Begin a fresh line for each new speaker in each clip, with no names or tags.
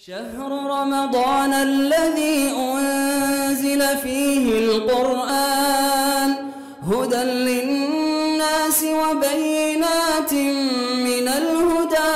شهر رمضان الذي أنزل فيه القرآن هدى للناس وبينات من الهدى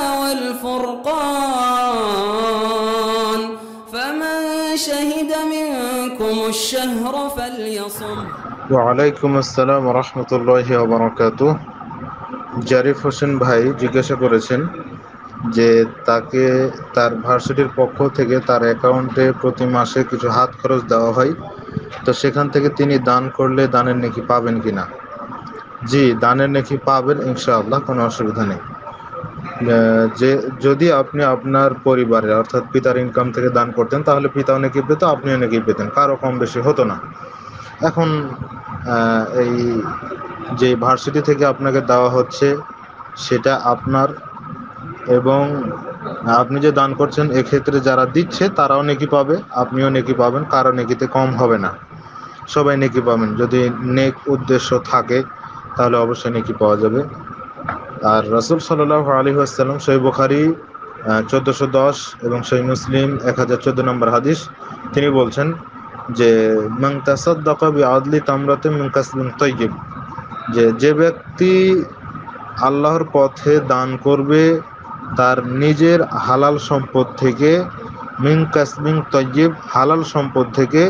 والفرقان فمن شهد منكم الشهر فليصم
ওয়ালাইকুম আসসালাম রহমতুল্লাহি ওয়া বারাকাতুহু। জারিফ হোসেন ভাই জিজ্ঞাসা করেছেন যে তাকে তার ভার্সিটির পক্ষ থেকে তার অ্যাকাউন্টে প্রতি মাসে কিছু হাত খরচ দেওয়া হয়, তো সেখান থেকে তিনি দান করলে দানের নেকি পাবেন কিনা। জি, দানের নেকি পাবেন ইনশাআল্লাহ, কোনো অসুবিধা নেই। যে যদি আপনি আপনার পরিবারের অর্থাৎ পিতার ইনকাম থেকে দান করতেন তাহলে পিতাও নেকি পেত, আপনিও নেকি পেতেন, কারো কম বেশি হতো না। এখন এই যে ভার্সিটি থেকে আপনাকে দেওয়া হচ্ছে সেটা আপনার, এবং আপনি যে দান করছেন এক্ষেত্রে যারা দিচ্ছে তারাও নেকি পাবে, আপনিও নেকি পাবেন, কারো নেকিতে কম হবে না, সবাই নেকি পাবেন। যদি নেক উদ্দেশ্য থাকে তাহলে অবশ্যই নেকি পাওয়া যাবে। আর রাসূল সাল্লাল্লাহু আলাইহি ওয়াসাল্লাম সহিহ বুখারী 1410 এবং সহিহ মুসলিম 1014 নম্বর হাদিস, তিনি বলছেন যে মান তাসাদ্দাকা বিআদলি তামরাতিন মিন কাসবিন তাইয়্যিব, যে ব্যক্তি আল্লাহর পথে দান করবে তার নিজের হালাল সম্পদ থেকে, মিন কাসবিন তাইয়্যিব হালাল সম্পদ থেকে,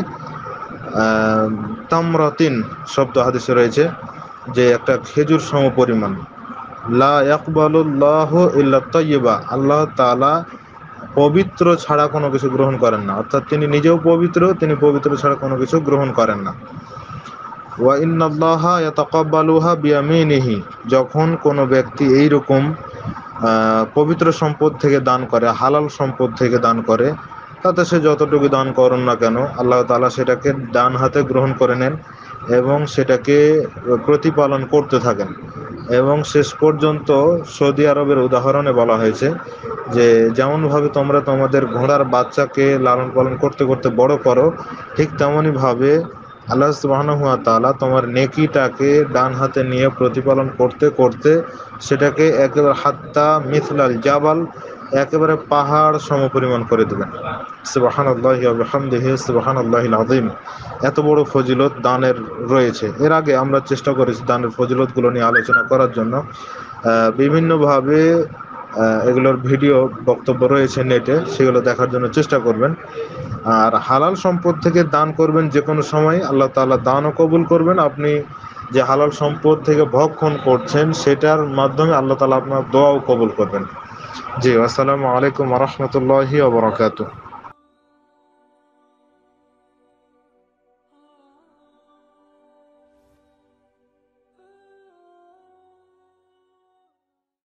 তামরাতিন শব্দ হাদিসে রয়েছে যে একটা খেজুর সম পরিমাণ, লা ইয়াকবালুল্লাহু ইল্লা তাইয়্যিবা, আল্লাহ তাআলা পবিত্র ছাড়া কোনো কিছু গ্রহণ করেন না, অর্থাৎ তিনি নিজেও পবিত্র, তিনি পবিত্র ছাড়া কোনো কিছু গ্রহণ করেন না। ওয়া ইন্নাল্লাহা ইয়াতাকাব্বালুহা বিয়ামিনিহি, যখন কোনো ব্যক্তি এইরকম পবিত্র সম্পদ থেকে দান করে, হালাল সম্পদ থেকে দান করে, তাতে সে যতটুকু দান করুন না কেন আল্লাহ তাআলা সেটাকে ডান হাতে গ্রহণ করে নেন এবং সেটাকে প্রতিপালন করতে থাকেন। এবং শেষ পর্যন্ত সৌদি আরবের উদাহরণে বলা হয়েছে যে যেমনভাবে তোমরা তোমাদের ঘোড়ার বাচ্চাকে লালন পালন করতে করতে বড় করো, ঠিক তেমনইভাবে আল্লাহ সুবহানাহু ওয়া তাআলা তোমার নেকিটাকে ডান হাতে নিয়ে প্রতিপালন করতে করতে সেটাকে একেবারে হাত্তা মিথলাল জাবাল, একেবারে পাহাড় সমপরিমাণ করে দেবেন। সুবহানাল্লাহি ওয়া বিহামদিহি সুবহানাল্লাহিল আযীম। এত বড় ফজিলত দানের রয়েছে। এর আগে আমরা চেষ্টা করেছি দানের ফজিলতগুলো নিয়ে আলোচনা করার জন্য। বিভিন্নভাবে এগুলোর ভিডিও বক্তব্য রয়েছে নেটে, সেগুলো দেখার জন্য চেষ্টা করবেন। আর হালাল সম্পদ থেকে দান করবেন যে কোনো সময়, আল্লাহ তাআলা দানও কবুল করবেন। আপনি যে হালাল সম্পদ থেকে ভক্ষণ করছেন সেটার মাধ্যমে আল্লাহ তাআলা আপনার দোয়াও কবুল করবেন। জি, আসসালামু আলাইকুম ওয়া রাহমাতুল্লাহি ওয়া বারাকাতুহু।